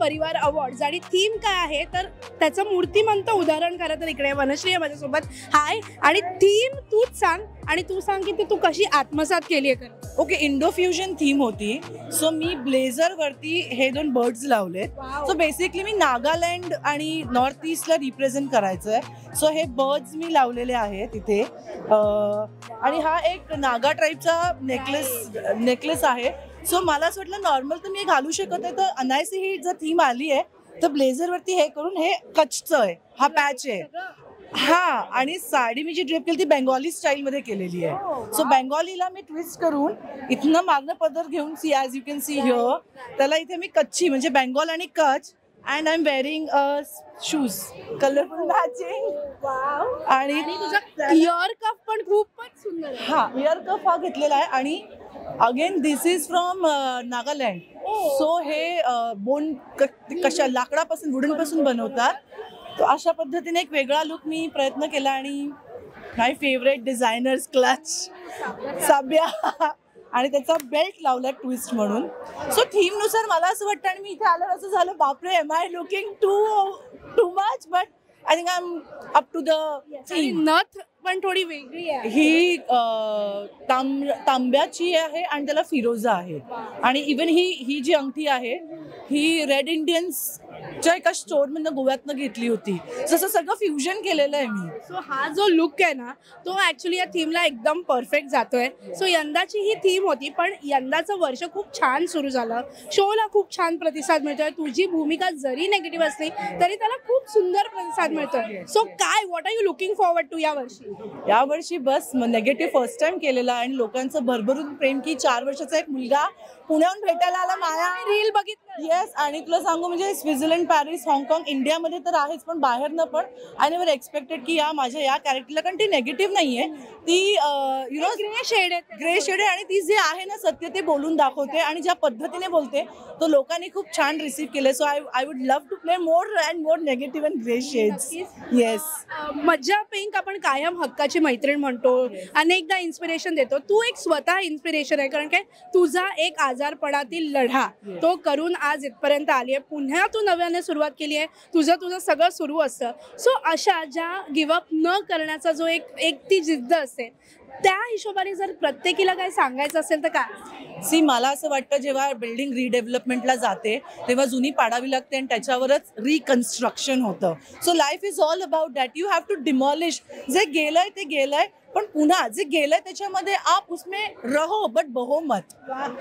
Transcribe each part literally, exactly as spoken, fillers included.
परिवार अवॉर्ड्स आणि थीम काय आहे तर त्याचं मूर्तिमंत उदाहरण खरं तर इकडे वनश्री आहे माझ्यासोबत. हाय. आणि थीम तूच सांग आणि तू सांग की तू कशी आत्मसात केली आहे. ओके, इंडो फ्युजन थीम होती. सो मी ब्लेझर वरती हे दोन बर्ड्स लावले. सो बेसिकली मी नागालँड आणि नॉर्थ ईस्टला रिप्रेझेंट करायचं आहे. सो हे बर्ड्स मी लावलेले आहेत तिथे. आणि हा एक नागा ट्राईबचा नेकलेस नेकलेस आहे. सो मला असं वाटलं नॉर्मल तर मी घालू शकत आहे, तर अनायसी ही जर थीम आली आहे तर ब्लेझर वरती हे करून हे कच्छचं आहे, हा पॅच आहे. हा, आणि साडी मी जी ड्रेप केली ती बेंगॉली स्टाईल मध्ये केलेली आहे. सो बेंगॉलीला मी ट्विस्ट करून इथनं मागणं पदर घेऊन see as you can see here त्याला इथे मी कच्छी म्हणजे बेंगॉल आणि Kutch and I am wearing shoes colourful matching. आणि इयर कफ पण खूपच सुंदर. हा, इयर कफ हा घेतलेला आहे. आणि again this is from Nagaland. So हे बोन कशा लाकडापासून वुडन पासून बनवतात. तो अशा पद्धतीने एक वेगळा लुक मी प्रयत्न केला. आणि my favourite designers clutch Sabya आणि त्याचा बेल्ट लावला ट्विस्ट म्हणून. सो थीम नुसार मला असं वाटतं आणि मी इथे आलं असं झालं बापरे am I looking too too much, but I think I am up to the theme. नथ पण थोडी वेगळी आहे. ही तांब तांब्याची आहे आणि त्याला फिरोजा आहे. आणि इवन ही ही जी अंगठी आहे ही रेड इंडियन्सच्या एका स्टोर मधनं गोव्यातनं घेतली होती. जसं सगळं फ्युजन केलेलं आहे मी. सो हा जो लुक आहे ना तो ऍक्च्युली या थीमला एकदम परफेक्ट जातोय. सो यंदाची ही थीम होती, पण यंदाचं वर्ष खूप छान सुरू झालं. शोला खूप छान प्रतिसाद मिळतोय. तुझी भूमिका जरी नेगेटिव्ह असली तरी त्याला खूप सुंदर प्रतिसाद मिळतोय. सो काय what are you looking forward to या वर्षी? यावर्षी बस नेगेटिव्ह फर्स्ट टाइम केलेला आणि लोकांचं भरभरून प्रेम की चार वर्षाचा एक मुलगा पुण्याहून भेटायला आला. माया रील बघितलं. येस. आणि तुला सांगू म्हणजे स्वित्झर्लंड, पॅरिस, हाँगकाँग, इंडियामध्ये तर आहेच पण बाहेरनं पण. आय नेव्हर एक्सपेक्टेड की या माझ्या या कॅरेक्टरला, कारण ती नेगेटिव्ह नाहीये, ती यु नो ग्रे शेड आहे. ग्रे शेड आहे. आणि ती जे आहे ना सत्य ते बोलून दाखवते आणि ज्या पद्धतीने बोलते तो लोकांनी खूप छान रिसीव्ह केले. So I I would love to play more and more negative and grey shades. Yes. मज्जा पिंक आपण कायम हक्काची मैत्रीण म्हणतो, अनेकदा इन्स्पिरेशन देतो. तू एक स्वतः इन्स्पिरेशन आहे, कारण काय तुझा एक आजारपणातील लढा तो करून आज इथपर्यंत आली आहे. पुन्हा तू नव्याने सुरुवात केली आहे. तुझं तुझं सगळं सुरू असतं. सो अशा ज्या गिव्हअप न करण्याचा जो एक एक ती जिद्द असते त्या हिशोबाने जर प्रत्येकीला काय सांगायचं असेल तर काय? सी मला असं वाटतं जेव्हा बिल्डिंग रिडेव्हलपमेंटला जाते तेव्हा जुनी पाडावी लागते आणि त्याच्यावरच रिकन्स्ट्रक्शन होतं. So life is all about that. You have to demolish. जे गेलंय ते गेलंय, पण पुन्हा जे गेलंय त्याच्यामध्ये आप उसमें रहो बट बहो मत.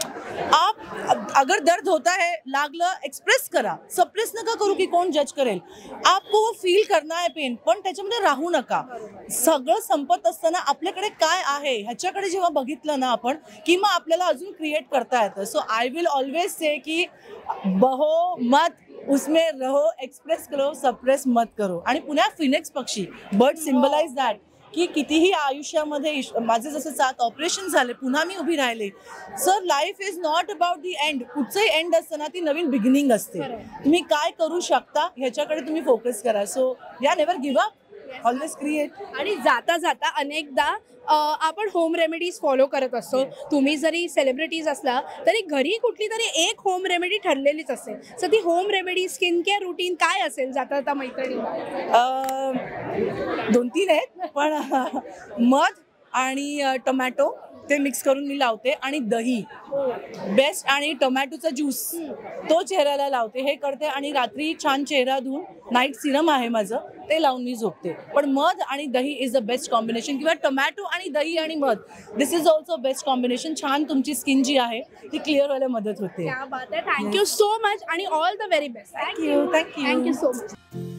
आप अगर दर्द होता है लागलं एक्सप्रेस करा, सप्रेस नका करू की कोण जज करेल. आपको वो फील करना है पेन, पण त्याच्यामध्ये राहू नका. सगळं संपत असताना आपल्याकडे काय आहे ह्याच्याकडे जेव्हा बघितलं ना आपण की मग आपल्याला अजून क्रिएट करता येतं. So I will always say की बहो मत, उसमें रहो, एक्सप्रेस करो, सप्रेस मत करो. आणि पुन्हा फिनिक्स पक्षी बर्ड सिम्बलाइज दॅट की कितीही आयुष्यामध्ये माझे जसं सात ऑपरेशन झाले पुन्हा मी उभी राहिले. Sir life is not about the end. कुठचंही एंड असतं ना ती नवीन बिगिनिंग असते. तुम्ही काय करू शकता ह्याच्याकडे तुम्ही फोकस करा. So ya never give up, always create. आणि जाता जाता अनेकदा आपण होम रेमेडीज फॉलो करत असतो. तुम्ही जरी सेलिब्रिटीज असला तरी घरी कुठली तरी एक होम रेमेडी ठरलेलीच असते. सो ती home remedy skin care routine काय असेल जाता जाता मैत्रिणीला? दोन तीन आहेत, पण मध आणि टोमॅटो ते मिक्स करून मी लावते आणि दही बेस्ट आणि टोमॅटोचा ज्यूस तो चेहऱ्याला लावते, हे करते. आणि रात्री छान चेहरा धुवून नाईट सिरम आहे माझं ते लावून मी झोपते. पण मध आणि दही इज द बेस्ट कॉम्बिनेशन, किंवा टोमॅटो आणि दही आणि मध this is also best combination. छान तुमची स्किन जी आहे ती क्लिअर व्हायला मदत होते. थँक्यू सो मच आणि all the very best. Thank you. Thank you. Thank you so much.